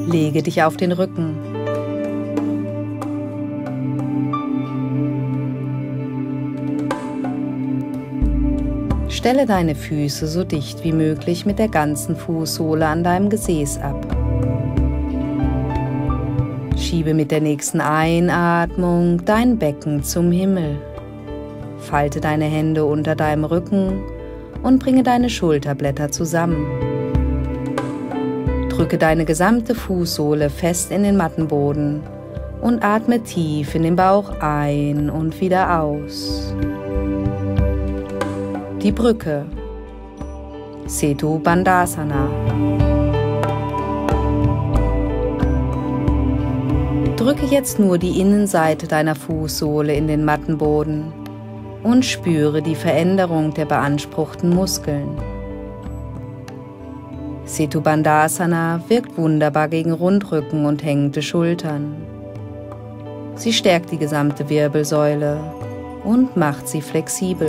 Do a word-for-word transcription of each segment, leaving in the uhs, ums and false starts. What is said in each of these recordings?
Lege dich auf den Rücken. Stelle deine Füße so dicht wie möglich mit der ganzen Fußsohle an deinem Gesäß ab. Schiebe mit der nächsten Einatmung dein Becken zum Himmel. Falte deine Hände unter deinem Rücken und bringe deine Schulterblätter zusammen. Drücke deine gesamte Fußsohle fest in den Mattenboden und atme tief in den Bauch ein und wieder aus. Die Brücke, Setu Bandhasana. Drücke jetzt nur die Innenseite deiner Fußsohle in den Mattenboden und spüre die Veränderung der beanspruchten Muskeln. Setu Bandhasana wirkt wunderbar gegen Rundrücken und hängende Schultern. Sie stärkt die gesamte Wirbelsäule und macht sie flexibel.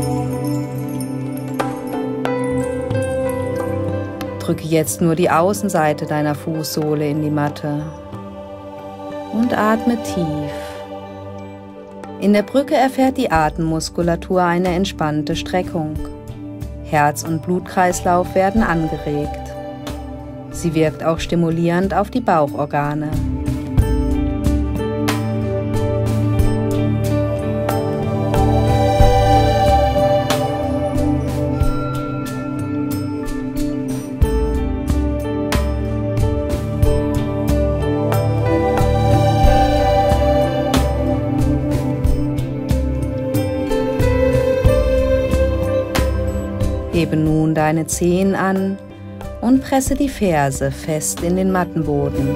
Drücke jetzt nur die Außenseite deiner Fußsohle in die Matte und atme tief. In der Brücke erfährt die Atemmuskulatur eine entspannte Streckung. Herz- und Blutkreislauf werden angeregt. Sie wirkt auch stimulierend auf die Bauchorgane. Hebe nun deine Zehen an und presse die Ferse fest in den Mattenboden.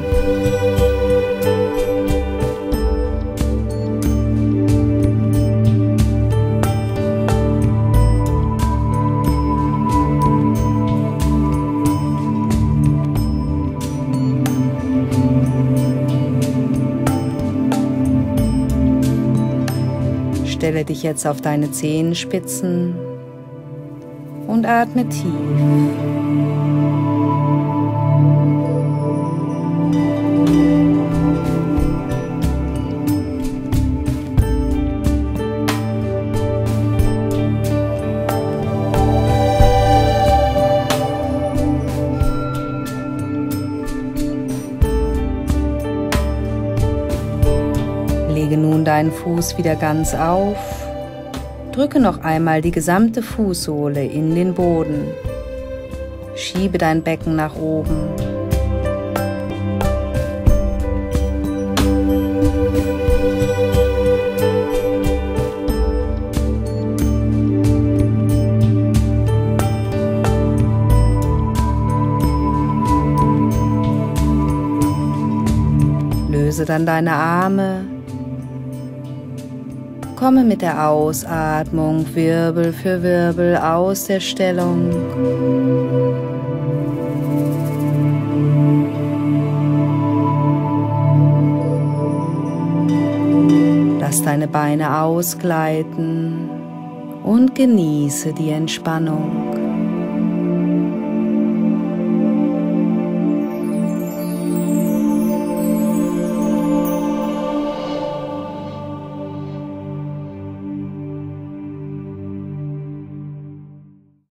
Stelle dich jetzt auf deine Zehenspitzen und atme tief. Lege nun deinen Fuß wieder ganz auf. Drücke noch einmal die gesamte Fußsohle in den Boden. Schiebe dein Becken nach oben. Löse dann deine Arme. Komme mit der Ausatmung Wirbel für Wirbel aus der Stellung. Lass deine Beine ausgleiten und genieße die Entspannung.